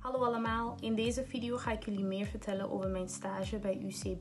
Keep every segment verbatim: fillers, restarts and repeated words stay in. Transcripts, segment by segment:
Hallo allemaal, in deze video ga ik jullie meer vertellen over mijn stage bij U C B.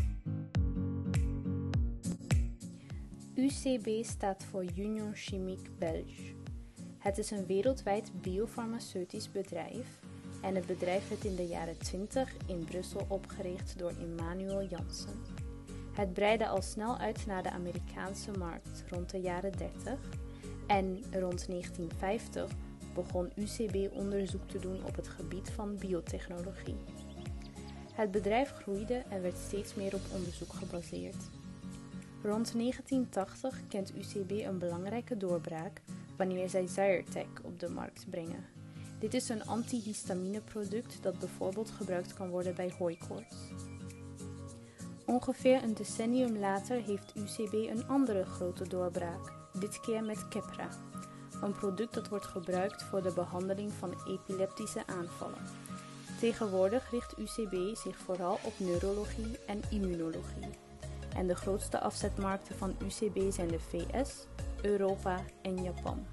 U C B staat voor Union Chimique Belge. Het is een wereldwijd biofarmaceutisch bedrijf en het bedrijf werd in de jaren twintig in Brussel opgericht door Emmanuel Janssen. Het breidde al snel uit naar de Amerikaanse markt rond de jaren dertig en rond negentien vijftig begon U C B onderzoek te doen op het gebied van biotechnologie. Het bedrijf groeide en werd steeds meer op onderzoek gebaseerd. Rond negentien tachtig kent U C B een belangrijke doorbraak wanneer zij Zyrtec op de markt brengen. Dit is een antihistamineproduct dat bijvoorbeeld gebruikt kan worden bij hooikoorts. Ongeveer een decennium later heeft U C B een andere grote doorbraak, dit keer met Keppra, een product dat wordt gebruikt voor de behandeling van epileptische aanvallen. Tegenwoordig richt U C B zich vooral op neurologie en immunologie. En de grootste afzetmarkten van U C B zijn de V S, Europa en Japan.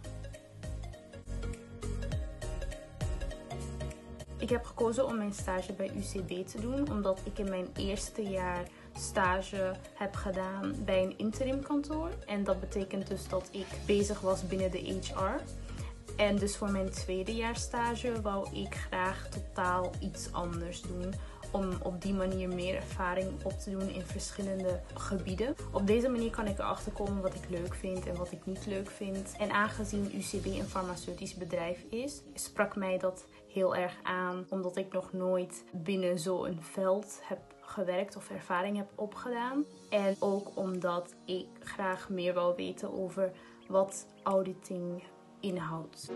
Ik heb gekozen om mijn stage bij U C B te doen, omdat ik in mijn eerste jaar stage heb gedaan bij een interimkantoor. En dat betekent dus dat ik bezig was binnen de H R. En dus voor mijn tweede jaar stage wou ik graag totaal iets anders doen. Om op die manier meer ervaring op te doen in verschillende gebieden. Op deze manier kan ik erachter komen wat ik leuk vind en wat ik niet leuk vind. En aangezien U C B een farmaceutisch bedrijf is, sprak mij dat heel erg aan. Omdat ik nog nooit binnen zo'n veld heb gewerkt of ervaring heb opgedaan. En ook omdat ik graag meer wou weten over wat auditing inhoudt.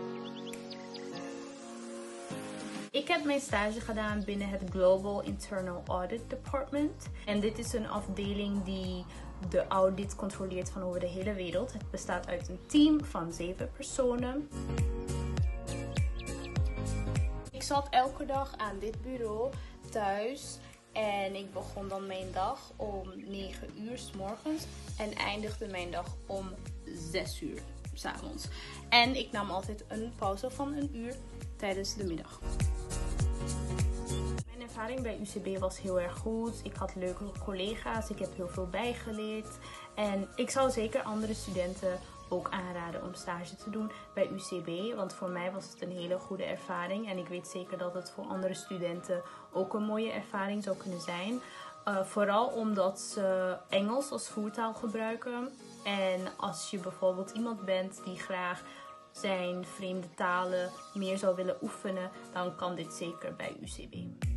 Ik heb mijn stage gedaan binnen het Global Internal Audit Department. En dit is een afdeling die de audit controleert van over de hele wereld. Het bestaat uit een team van zeven personen. Ik zat elke dag aan dit bureau thuis. En ik begon dan mijn dag om negen uur 's morgens en eindigde mijn dag om zes uur 's avonds. En ik nam altijd een pauze van een uur tijdens de middag. Mijn ervaring bij U C B was heel erg goed. Ik had leuke collega's, ik heb heel veel bijgeleerd. En ik zou zeker andere studenten ook aanraden om stage te doen bij U C B. Want voor mij was het een hele goede ervaring. En ik weet zeker dat het voor andere studenten ook een mooie ervaring zou kunnen zijn. Uh, vooral omdat ze Engels als voertaal gebruiken. En als je bijvoorbeeld iemand bent die graag zijn vreemde talen meer zou willen oefenen, dan kan dit zeker bij U C B.